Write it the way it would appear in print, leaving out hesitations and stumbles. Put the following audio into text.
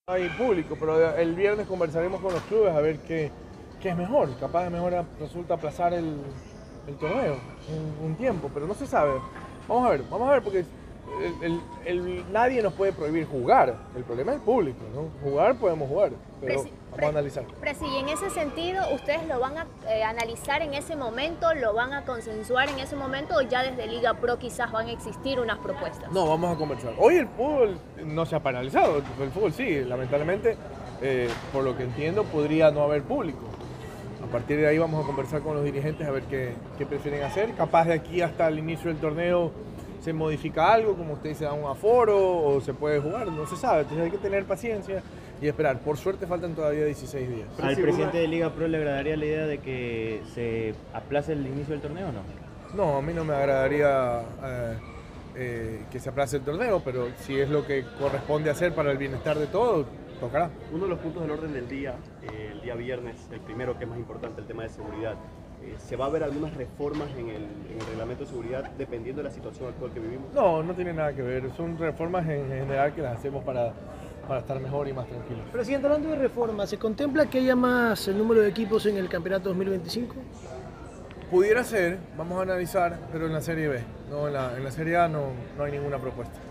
Hay público, pero el viernes conversaremos con los clubes a ver qué es mejor. Capaz de mejor resulta aplazar el torneo un tiempo, pero no se sabe. Vamos a ver, porque nadie nos puede prohibir jugar. El problema es el público, ¿no? Jugar podemos jugar, pero vamos a analizar. Presi, y en ese sentido, ¿ustedes lo van a analizar en ese momento, lo van a consensuar en ese momento o ya desde Liga Pro quizás van a existir unas propuestas? No, vamos a conversar. Hoy el fútbol no se ha paralizado, el fútbol sigue, lamentablemente, por lo que entiendo, podría no haber público. A partir de ahí vamos a conversar con los dirigentes a ver qué prefieren hacer. Capaz de aquí hasta el inicio del torneo se modifica algo, como ustedes se da un aforo o se puede jugar, no se sabe. Entonces hay que tener paciencia y esperar. Por suerte faltan todavía 16 días. ¿Al presidente de Liga Pro le agradaría la idea de que se aplace el inicio del torneo o no? No, a mí no me agradaría que se aplace el torneo, pero si es lo que corresponde hacer para el bienestar de todos, tocará. Uno de los puntos del orden del día, el día viernes, el primero que es más importante, el tema de seguridad. ¿Se va a ver algunas reformas en el reglamento de seguridad dependiendo de la situación actual que vivimos? No, no tiene nada que ver. Son reformas en general que las hacemos para estar mejor y más tranquilos. Presidente, hablando de reformas, ¿se contempla que haya más el número de equipos en el campeonato 2025? Pudiera ser, vamos a analizar, pero en la Serie B. No, en la Serie A no hay ninguna propuesta.